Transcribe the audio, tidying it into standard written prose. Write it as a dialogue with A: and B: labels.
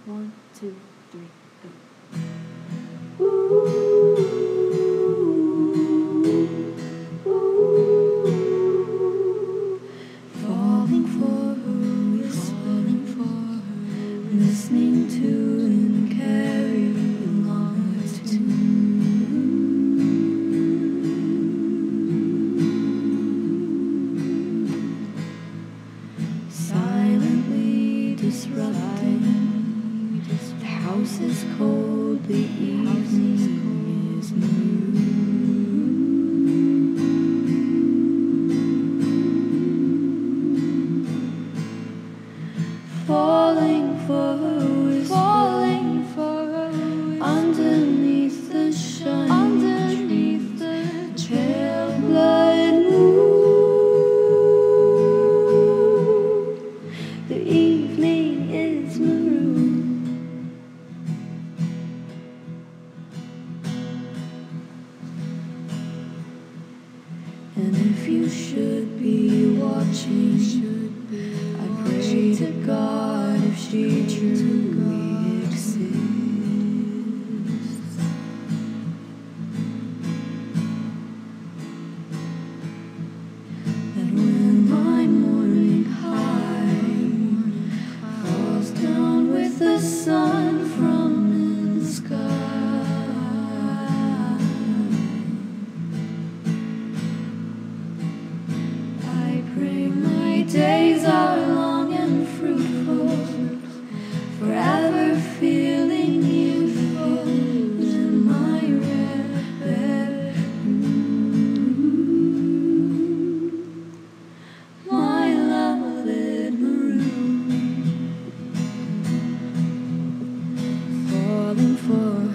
A: 1, 2, 3, go. Falling for who is falling for, listening to and carrying along with tune. Silently disrupting, the house is cold, the evening is new. Falling for who is falling for, underneath the shine, underneath the pale blood moon. The evening is maroon. And if you should be watching, I pray to God if she truly exists, that when my morning high falls down with the sun from the sky, I pray my days are long and fruitful, forever feeling youthful in my red bedroom, my lovely maroon. Falling for